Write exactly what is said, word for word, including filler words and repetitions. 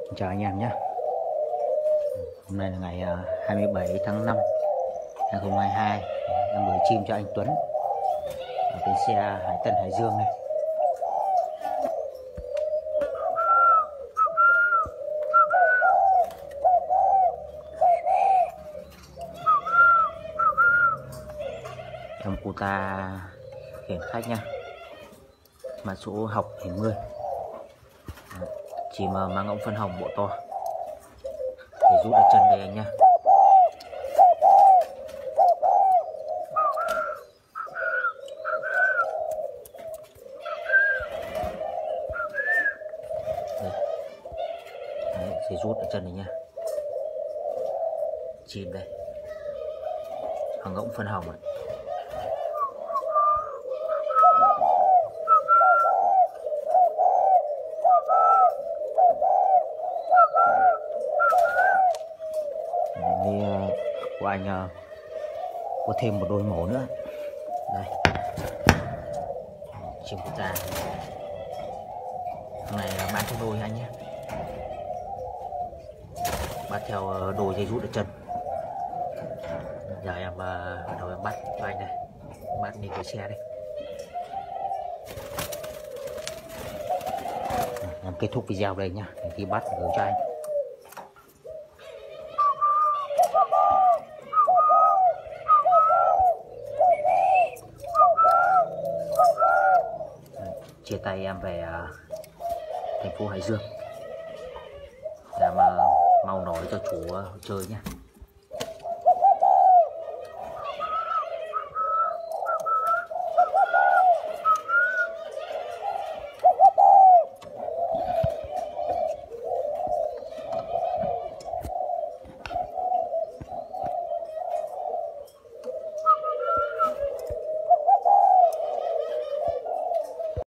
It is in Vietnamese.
Chào anh em nhé. Hôm nay là ngày hai mươi bảy tháng năm hai nghìn không trăm hai mươi hai. Em gửi chim cho anh Tuấn ở bến xe Hải Tân, Hải Dương này. Em cô ta khiển khách nha. Mã số học bảy mươi. Chỉ mà mang ống phân hồng bộ to để rút ở chân đây anh nhá. Đây. Đấy, sẽ rút ở chân này nhá. Chìm đây, hàng ống phân hồng này. Của anh uh, có thêm một đôi mổ nữa đây, chim của ta thằng này là bán theo đôi anh nhé, bắt theo uh, đôi dây rút ở chân. Giờ em uh, đầu em bắt cho anh đây, bắt đi cái xe đây. Em kết thúc video đây nhá, khi bắt gửi cho anh. Chia tay em về uh, thành phố Hải Dương để mà mau nói cho chủ uh, chơi nhé.